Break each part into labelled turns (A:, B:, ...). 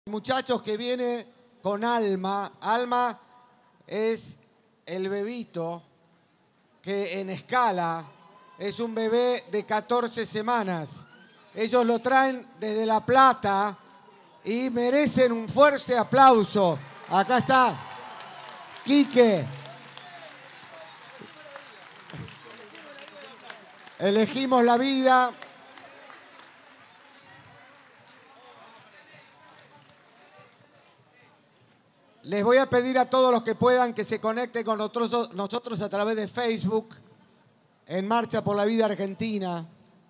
A: Muchachos, que viene con Alma. Alma es el bebito que en escala es un bebé de 14 semanas. Ellos lo traen desde La Plata y merecen un fuerte aplauso. Acá está Quique. Elegimos la vida. Les voy a pedir a todos los que puedan que se conecten con nosotros a través de Facebook, en Marcha por la Vida Argentina.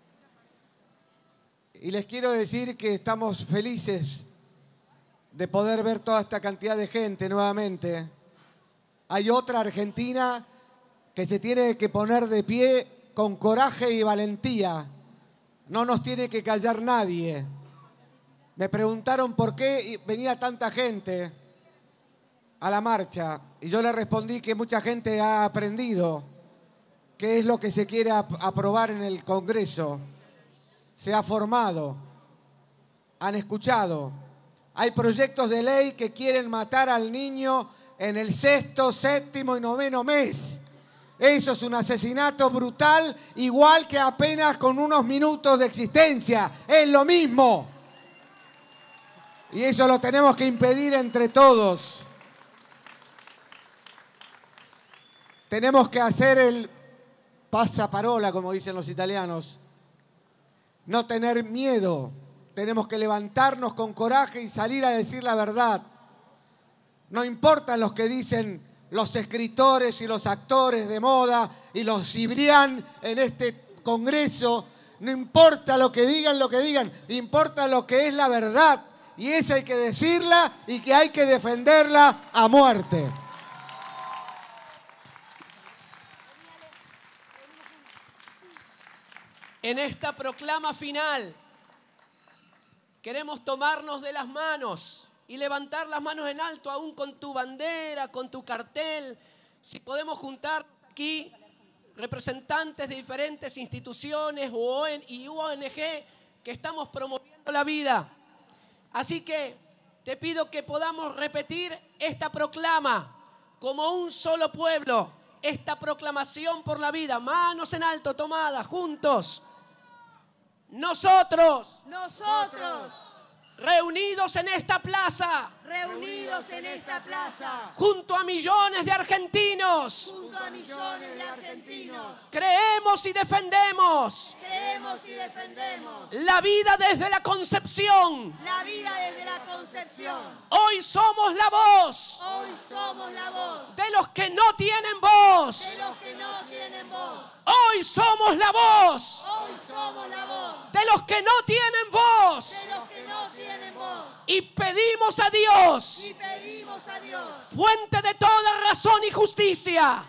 A: Y les quiero decir que estamos felices de poder ver toda esta cantidad de gente nuevamente. Hay otra Argentina que se tiene que poner de pie con coraje y valentía. No nos tiene que callar nadie. Me preguntaron por qué venía tanta gente a la marcha, y yo le respondí que mucha gente ha aprendido qué es lo que se quiere aprobar en el Congreso. Se ha formado, han escuchado. Hay proyectos de ley que quieren matar al niño en el 6º, 7º y 9º mes. Eso es un asesinato brutal, igual que apenas con unos minutos de existencia. Es lo mismo. Y eso lo tenemos que impedir entre todos. Tenemos que hacer el pasaparola, como dicen los italianos. No tener miedo. Tenemos que levantarnos con coraje y salir a decir la verdad. No importan los que dicen los escritores y los actores de moda y los Cibrián en este congreso. No importa lo que digan, importa lo que es la verdad. Y esa hay que decirla y que hay que defenderla a muerte.
B: En esta proclama final queremos tomarnos de las manos y levantar las manos en alto, aún con tu bandera, con tu cartel. Si podemos juntar aquí representantes de diferentes instituciones y ONG que estamos promoviendo la vida. Así que te pido que podamos repetir esta proclama como un solo pueblo, esta proclamación por la vida, manos en alto tomadas, juntos. Nosotros, reunidos en esta plaza, junto a millones de argentinos, creemos y defendemos la vida desde la concepción. Hoy somos la voz de los que no tienen voz. Hoy somos la voz de los que no tienen voz. Y pedimos a Dios, fuente de toda razón y justicia,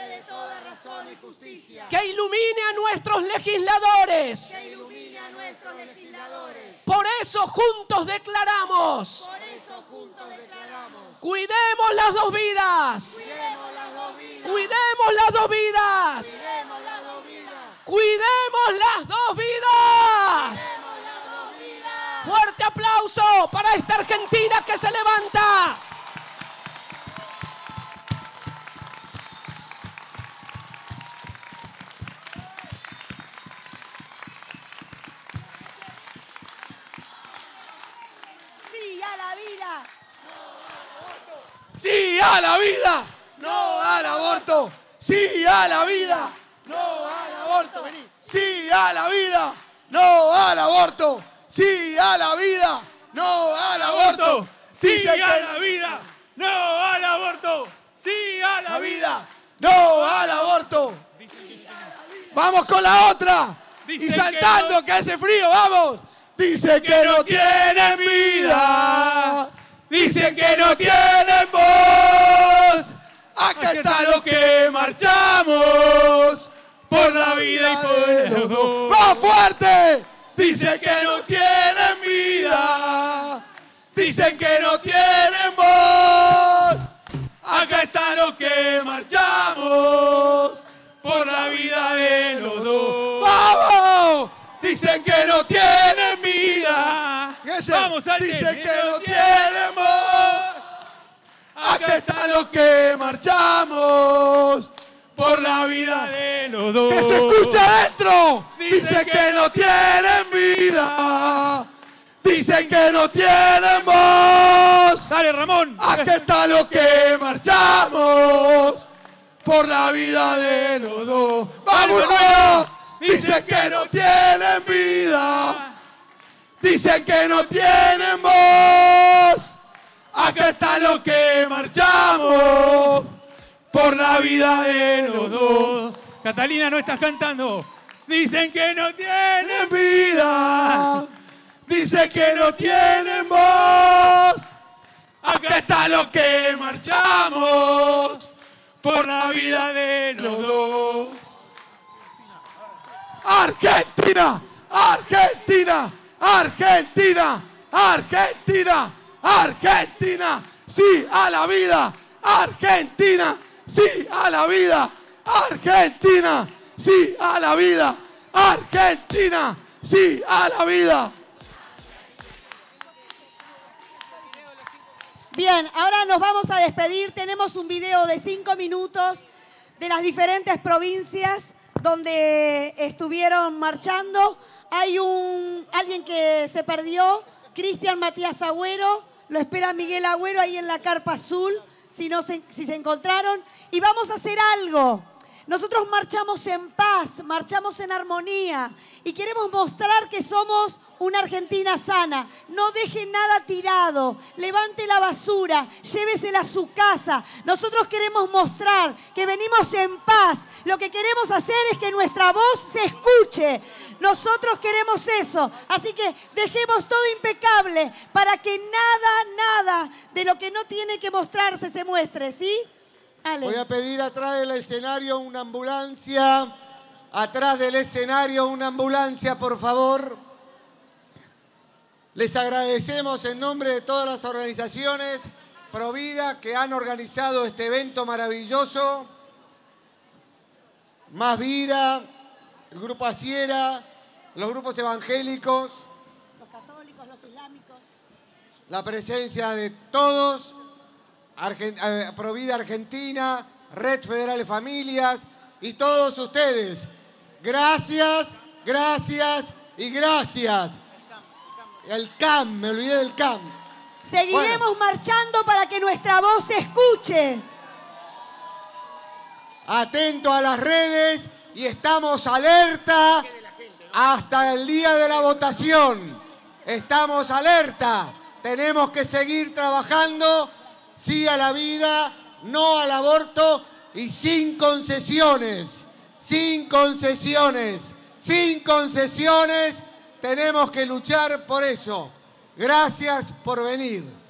B: que ilumine a nuestros legisladores. Por eso juntos declaramos, cuidemos las dos vidas. Cuidemos las dos vidas. Cuidemos las dos vidas. Fuerte aplauso para esta Argentina que se levanta.
C: Sí a la vida.
A: ¡Sí a la vida! ¡No al aborto! ¡Sí a la vida! ¡No al aborto! Vení. ¡Sí a la vida! ¡No al aborto! ¡Sí a la vida! ¡No al aborto!
D: ¡Sí a la vida! ¡No al aborto! ¡Sí a la vida!
A: ¡No al aborto! ¡Vamos con la otra!
D: Dicen
A: Y saltando que hace frío, ¡vamos! Dicen que no tienen vida. Dicen que no tienen voz. Acá está lo que marchamos por la vida y por los dos. ¡Más fuerte! Dicen que no tienen vida. Dicen que no tienen voz. Acá está lo que marchamos por la vida de los dos. ¡Vamos! Dicen que no tienen vida. Cállese.
D: Vamos, Alten.
A: Dice que no tienen voz. Acá están los que marchamos por la vida
D: de los dos.
A: ¡Que se escucha adentro! Dicen que no tienen vida. Dicen que no tienen voz.
D: Dale, Ramón.
A: Acá están los que marchamos por la vida de los dos. ¡Vámonos! Dicen que no tienen vida. Dicen que no tienen voz. Acá están los que marchamos por la vida de los dos.
D: Catalina, no estás cantando. Dicen que no tienen
A: vida. Dicen que no tienen voz. Acá están los que marchamos por la vida de los dos. Argentina, Argentina, Argentina, Argentina, Argentina, sí a la vida. Argentina, sí a la vida. Argentina, sí a la vida. Argentina, sí a la vida.
C: Bien, ahora nos vamos a despedir. Tenemos un video de 5 minutos de las diferentes provincias donde estuvieron marchando. Hay alguien que se perdió, Cristian Matías Agüero. Lo espera Miguel Agüero ahí en la carpa azul, si se encontraron. Y vamos a hacer algo. Nosotros marchamos en paz, marchamos en armonía y queremos mostrar que somos una Argentina sana. No deje nada tirado, levante la basura, llévesela a su casa. Nosotros queremos mostrar que venimos en paz. Lo que queremos hacer es que nuestra voz se escuche. Nosotros queremos eso. Así que dejemos todo impecable para que nada de lo que no tiene que mostrarse se muestre, ¿sí? Ale.
A: Voy a pedir atrás del escenario una ambulancia. Atrás del escenario una ambulancia, por favor. Les agradecemos en nombre de todas las organizaciones Provida que han organizado este evento maravilloso. Más Vida, el Grupo Asiera, los grupos evangélicos.
C: Los católicos, los islámicos.
A: La presencia de todos. Provida Argentina, Red Federal de Familias y todos ustedes. Gracias, gracias y gracias. El CAM, me olvidé del CAM.
C: Seguiremos marchando para que nuestra voz se escuche.
A: Atento a las redes y estamos alerta hasta el día de la votación. Estamos alerta. Tenemos que seguir trabajando. Sí a la vida, no al aborto y sin concesiones. Sin concesiones. Sin concesiones. Tenemos que luchar por eso. Gracias por venir.